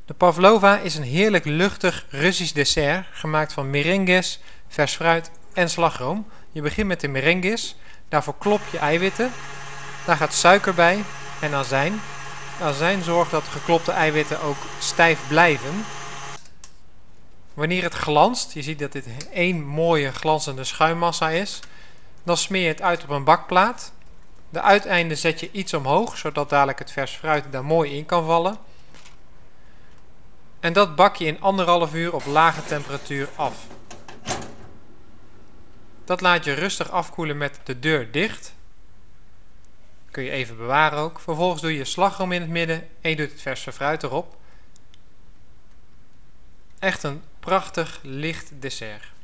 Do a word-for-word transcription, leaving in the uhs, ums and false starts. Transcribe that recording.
De pavlova is een heerlijk luchtig Russisch dessert gemaakt van merengues, vers fruit en slagroom. Je begint met de merengues, daarvoor klop je eiwitten, daar gaat suiker bij en azijn. Azijn zorgt dat de geklopte eiwitten ook stijf blijven. Wanneer het glanst, je ziet dat dit één mooie glanzende schuimmassa is, dan smeer je het uit op een bakplaat. De uiteinden zet je iets omhoog, zodat dadelijk het vers fruit daar mooi in kan vallen. En dat bak je in anderhalf uur op lage temperatuur af. Dat laat je rustig afkoelen met de deur dicht. Kun je even bewaren ook. Vervolgens doe je slagroom in het midden en je doet het verse fruit erop. Echt een prachtig licht dessert.